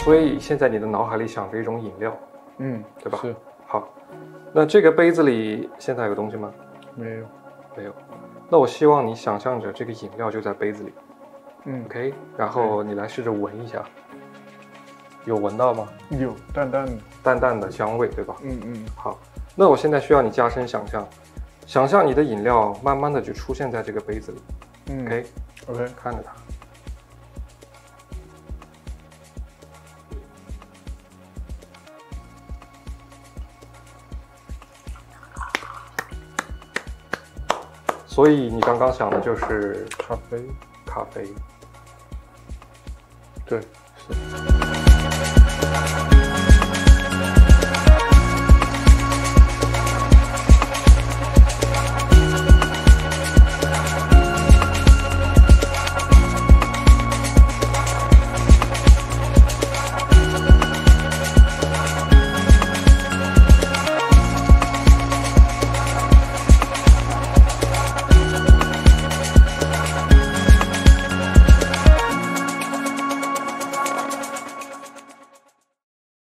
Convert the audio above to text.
所以现在你的脑海里想着一种饮料，对吧？ 是。 好，那这个杯子里现在有东西吗？ 没有。 没有。那我希望你想象着这个饮料就在杯子里。OK， 然后你来试着闻一下，有闻到吗？ 有， 淡淡的香味，对吧？好，那我现在需要你加深想象，想象你的饮料慢慢的就出现在这个杯子里。OK， 看着它。所以你刚刚想的就是咖啡。 咖啡。 对，是。